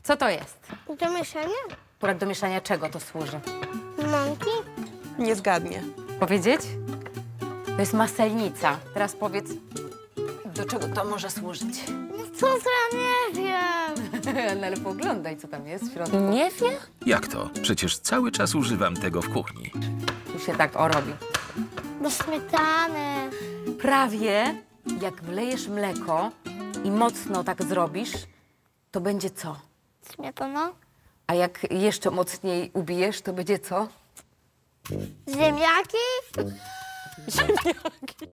Co to jest? Do mieszania? Akurat do mieszania czego to służy? Mąki? Nie zgadnie. Powiedzieć? To jest maselnica. Teraz powiedz, do czego to może służyć? No co ja nie wiem. No ale poglądaj, co tam jest w środku. Nie wie? Jak to? Przecież cały czas używam tego w kuchni. Tu się tak robi. Do śmietany. Prawie jak wlejesz mleko i mocno tak zrobisz, to będzie co? Śmietana? A jak jeszcze mocniej ubijesz, to będzie co? Ziemniaki? Ziemniaki.